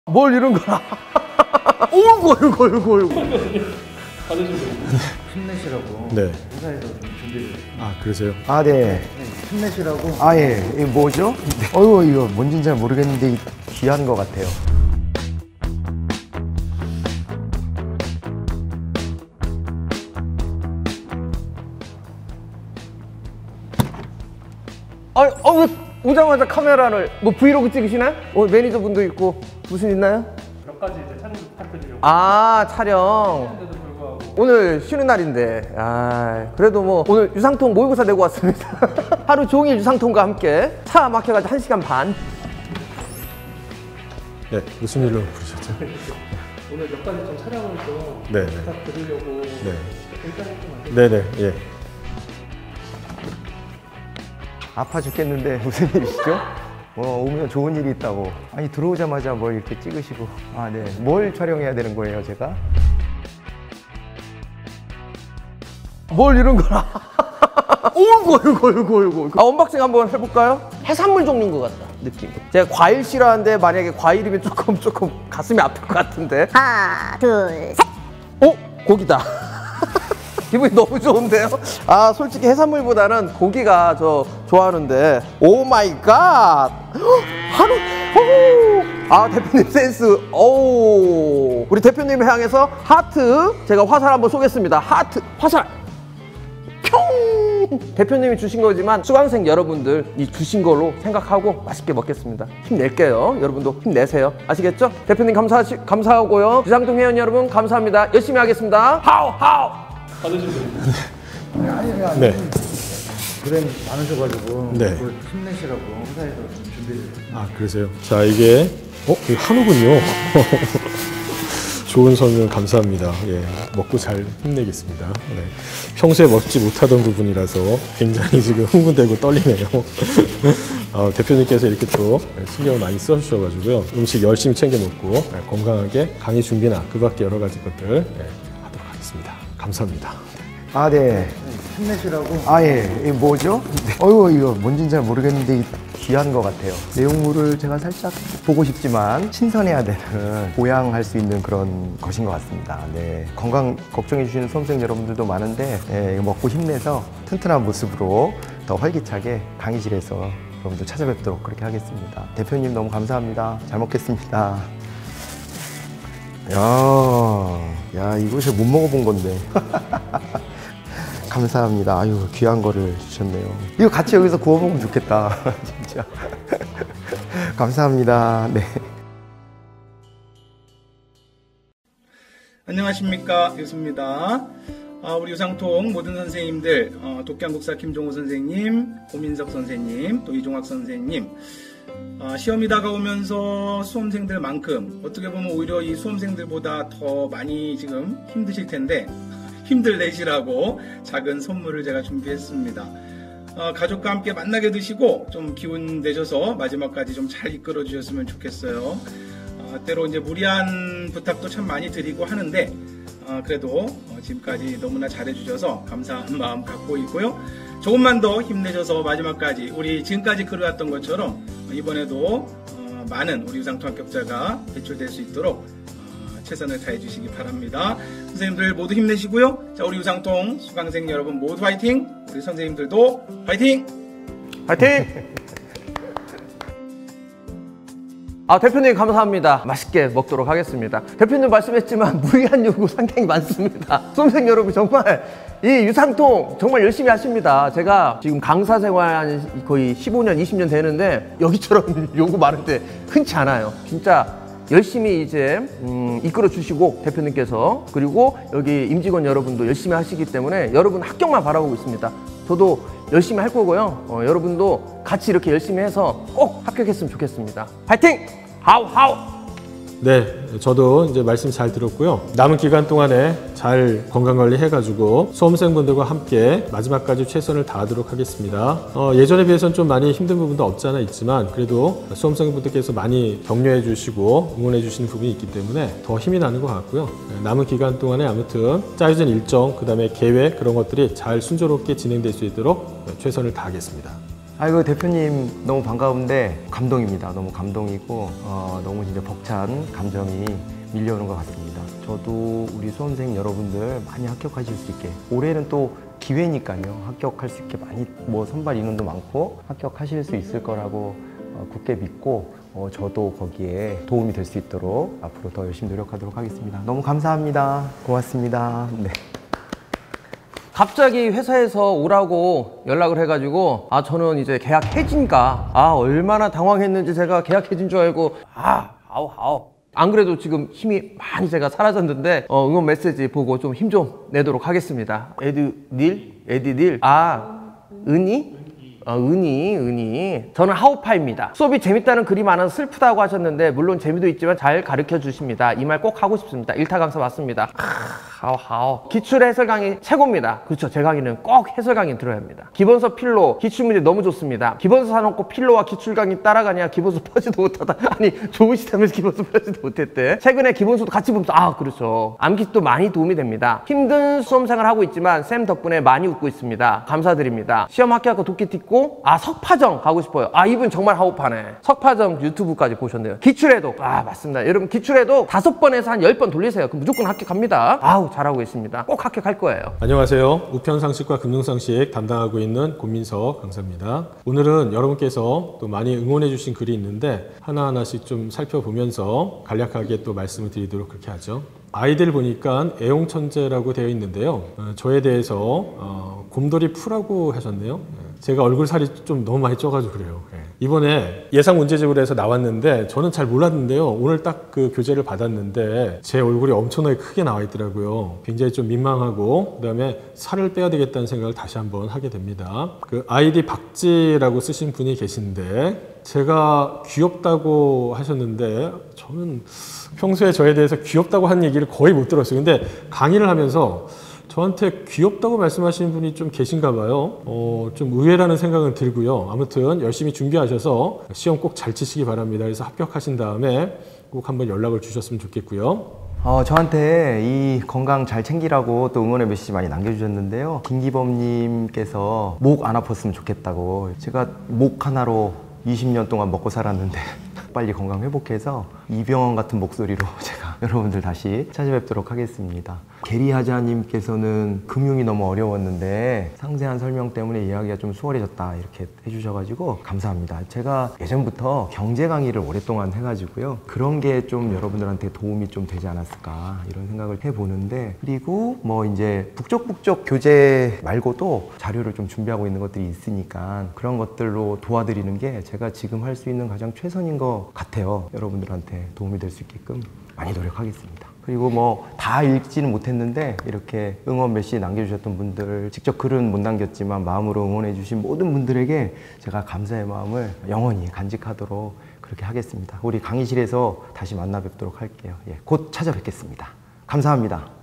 뭘 이런 거야? 어이구. 받으시면 힘내시라고. 네. 회사에서 좀 준비를. 아, 그러세요? 아, 네. 힘내시라고. 아, 예. 이게 뭐죠? 어이구, 이거 뭔지는 잘 모르겠는데 귀한 것 같아요. 왜 오자마자 카메라를 뭐 브이로그 찍으시나요? 매니저분도 있고 무슨 있나요? 몇 가지 이제 촬영 부탁드리려고. 아, 촬영. 데도 불구하고. 오늘 쉬는 날인데 그래도 뭐 오늘 유상통 모의고사 내고 왔습니다. 하루 종일 유상통과 함께 차 막혀가지고 1시간 반. 네, 무슨 일로 부르셨죠? 오늘 몇 가지 좀 촬영을 좀 네. 부탁드리려고. 네. 일단 좀 네네, 예. 아파 죽겠는데 무슨 일이시죠? 오면 좋은 일이 있다고. 아니, 들어오자마자 뭘 이렇게 찍으시고. 아, 네. 뭘 촬영해야 되는 거예요, 제가? 뭘 이런 거야? 어이구. 언박싱 한번 해볼까요? 해산물 종류인 것 같다, 느낌. 제가 과일 싫어하는데 만약에 과일이면 조금 가슴이 아플 것 같은데. 하나, 둘, 셋. 고기다. 기분이 너무 좋은데요? 아, 솔직히 해산물보다는 고기가 저 좋아하는데. 오 마이 갓! 한우! 아, 대표님 센스. 오. 우리 대표님을 향해서 하트. 제가 화살 한번 쏘겠습니다. 하트. 화살. 평! 대표님이 주신 거지만 수강생 여러분들 이 주신 걸로 생각하고 맛있게 먹겠습니다. 힘낼게요. 여러분도 힘내세요. 아시겠죠? 대표님 감사하고요. 유상통 회원 여러분 감사합니다. 열심히 하겠습니다. 하우! 받으시면 됩니다. 네. 고생 많으셔가지고. 네. 그걸 힘내시라고 회사에서 좀 준비를. 아, 그러세요? 자, 이게 이게 한우군요. 좋은 설명 감사합니다. 예, 먹고 잘 힘내겠습니다. 네. 평소에 먹지 못하던 부분이라서 굉장히 지금 흥분되고 떨리네요. 대표님께서 이렇게 또 신경을 많이 써주셔가지고요. 음식 열심히 챙겨 먹고 건강하게 강의 준비나 그 밖에 여러 가지 것들 하도록 하겠습니다. 감사합니다. 아, 네. 힘내시라고. 아, 예. 이게 뭐죠? 어이구, 이거 뭔지는 잘 모르겠는데 귀한 것 같아요. 내용물을 제가 살짝 보고 싶지만 신선해야 되는, 보양할 수 있는 그런 것인 것 같습니다. 네. 건강 걱정해 주시는 수험생 여러분들도 많은데, 이거 먹고 힘내서 튼튼한 모습으로 더 활기차게 강의실에서 여러분들 찾아뵙도록 그렇게 하겠습니다. 대표님 너무 감사합니다. 잘 먹겠습니다. 야, 이거 제가 못 먹어본 건데. 감사합니다. 아유, 귀한 거를 주셨네요. 이거 같이 여기서 구워 먹으면 좋겠다. 진짜. 감사합니다. 네. 안녕하십니까, 교수입니다. 우리 유상통 모든 선생님들, 독경국사 김종우 선생님, 고민석 선생님, 또 이종학 선생님, 시험이 다가오면서 수험생들만큼 어떻게 보면 오히려 이 수험생들보다 더 많이 지금 힘드실 텐데 힘들 내시라고 작은 선물을 제가 준비했습니다. 가족과 함께 만나게 드시고 좀 기운 내셔서 마지막까지 좀 잘 이끌어 주셨으면 좋겠어요. 때로 이제 무리한 부탁도 참 많이 드리고 하는데 그래도 지금까지 너무나 잘해 주셔서 감사한 마음 갖고 있고요. 조금만 더 힘내셔서 마지막까지 우리 지금까지 그려왔던 것처럼 이번에도 많은 우리 유상통 합격자가 배출될 수 있도록 최선을 다해 주시기 바랍니다. 선생님들 모두 힘내시고요. 자, 우리 유상통 수강생 여러분 모두 화이팅! 우리 선생님들도 화이팅! 화이팅! 대표님 감사합니다. 맛있게 먹도록 하겠습니다. 대표님 말씀했지만 무리한 요구 상당히 많습니다. 수험생 여러분 정말 이 유상통 정말 열심히 하십니다. 제가 지금 강사 생활 거의 15년, 20년 되는데 여기처럼 요구 많을 때 흔치 않아요. 진짜 열심히 이제 이끌어 주시고 대표님께서, 그리고 여기 임직원 여러분도 열심히 하시기 때문에 여러분 합격만 바라보고 있습니다. 저도 열심히 할 거고요. 여러분도 같이 이렇게 열심히 해서 꼭 합격했으면 좋겠습니다. 파이팅! 하우! 네, 저도 이제 말씀 잘 들었고요. 남은 기간 동안에 잘 건강관리 해가지고 수험생분들과 함께 마지막까지 최선을 다하도록 하겠습니다. 예전에 비해서는 좀 많이 힘든 부분도 없지 않아 있지만 그래도 수험생분들께서 많이 격려해 주시고 응원해 주시는 부분이 있기 때문에 더 힘이 나는 것 같고요. 남은 기간 동안에 아무튼 짜여진 일정, 그 다음에 계획 그런 것들이 잘 순조롭게 진행될 수 있도록 최선을 다하겠습니다. 아이고 대표님 너무 반가운데 감동입니다. 너무 감동이고 너무 진짜 벅찬 감정이 밀려오는 것 같습니다. 저도 우리 수험생 여러분들 많이 합격하실 수 있게 올해는 또 기회니까요. 합격할 수 있게 많이 뭐 선발 인원도 많고 합격하실 수 있을 거라고 굳게 믿고 저도 거기에 도움이 될 수 있도록 앞으로 더 열심히 노력하도록 하겠습니다. 너무 감사합니다. 고맙습니다. 네. 갑자기 회사에서 오라고 연락을 해가지고 저는 이제 계약 해지인가 얼마나 당황했는지 제가 계약 해진 줄 알고 아우 안 그래도 지금 힘이 많이 제가 사라졌는데 응원 메시지 보고 좀 힘 좀 내도록 하겠습니다. 에드닐 은희. 저는 하우파입니다. 수업이 재밌다는 글이 많아서 슬프다고 하셨는데 물론 재미도 있지만 잘 가르쳐 주십니다. 이 말 꼭 하고 싶습니다. 1타 강사 맞습니다. 기출 해설 강의 최고입니다. 그렇죠. 제 강의는 꼭 해설 강의 들어야 합니다. 기본서 필로 기출문제 너무 좋습니다. 기본서 사놓고 필로와 기출 강의 따라가냐 기본서 펴지도 못하다. 아니 좋으시다면서 기본서 펴지도 못했대. 최근에 기본서도 같이 보면서 그렇죠. 암기도 많이 도움이 됩니다. 힘든 수험생활 하고 있지만 쌤 덕분에 많이 웃고 있습니다. 감사드립니다. 시험 합격하고 도끼 딛고 석파정 가고 싶어요. 이분 정말 하우파네. 석파정 유튜브까지 보셨네요. 기출해독 맞습니다. 여러분 기출해독 5번에서 한 10번 돌리세요. 그럼 무조건 합격합니다. 잘하고 계십니다. 꼭 합격할 거예요. 안녕하세요. 우편상식과 금융상식 담당하고 있는 고민석 강사입니다. 오늘은 여러분께서 또 많이 응원해 주신 글이 있는데 하나하나씩 좀 살펴보면서 간략하게 또 말씀을 드리도록 그렇게 하죠. 아이들 보니까 애용천재라고 되어 있는데요. 저에 대해서 곰돌이 푸라고 하셨네요. 제가 얼굴 살이 좀 너무 많이 쪄가지고 그래요. 이번에 예상 문제집으로 해서 나왔는데 저는 잘 몰랐는데요. 오늘 딱 그 교재를 받았는데 제 얼굴이 엄청나게 크게 나와 있더라고요. 굉장히 좀 민망하고 그다음에 살을 빼야 되겠다는 생각을 다시 한번 하게 됩니다. 그 아이디 박지라고 쓰신 분이 계신데 제가 귀엽다고 하셨는데 저는 평소에 저에 대해서 귀엽다고 하는 얘기를 거의 못 들었어요. 근데 강의를 하면서 저한테 귀엽다고 말씀하시는 분이 좀 계신가 봐요. 좀 의외라는 생각은 들고요. 아무튼 열심히 준비하셔서 시험 꼭 잘 치시기 바랍니다. 그래서 합격하신 다음에 꼭 한번 연락을 주셨으면 좋겠고요. 저한테 이 건강 잘 챙기라고 또 응원의 메시지 많이 남겨주셨는데요. 김기범님께서 목 안 아팠으면 좋겠다고. 제가 목 하나로 20년 동안 먹고 살았는데 빨리 건강 회복해서 이병헌 같은 목소리로 제가 여러분들 다시 찾아뵙도록 하겠습니다. 게리하자님께서는 금융이 너무 어려웠는데 상세한 설명 때문에 이야기가 좀 수월해졌다 이렇게 해주셔가지고 감사합니다. 제가 예전부터 경제 강의를 오랫동안 해가지고요. 그런 게 좀 여러분들한테 도움이 좀 되지 않았을까 이런 생각을 해보는데 그리고 뭐 이제 북적북적 교재 말고도 자료를 좀 준비하고 있는 것들이 있으니까 그런 것들로 도와드리는 게 제가 지금 할 수 있는 가장 최선인 것 같아요. 여러분들한테 도움이 될 수 있게끔 많이 노력하겠습니다. 그리고 뭐 다 읽지는 못했는데 이렇게 응원 메시지 남겨주셨던 분들 직접 글은 못 남겼지만 마음으로 응원해 주신 모든 분들에게 제가 감사의 마음을 영원히 간직하도록 그렇게 하겠습니다. 우리 강의실에서 다시 만나 뵙도록 할게요. 곧 찾아뵙겠습니다. 감사합니다.